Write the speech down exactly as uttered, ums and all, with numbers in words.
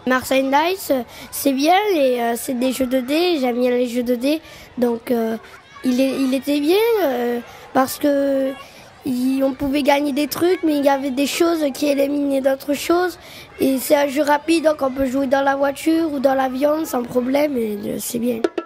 Marseille Dice, c'est bien, et euh, c'est des jeux deux D, j'aime bien les jeux deux D, donc euh, il, est, il était bien euh, parce que il, on pouvait gagner des trucs, mais il y avait des choses qui éliminaient d'autres choses, et c'est un jeu rapide, donc on peut jouer dans la voiture ou dans l'avion sans problème, et euh, c'est bien.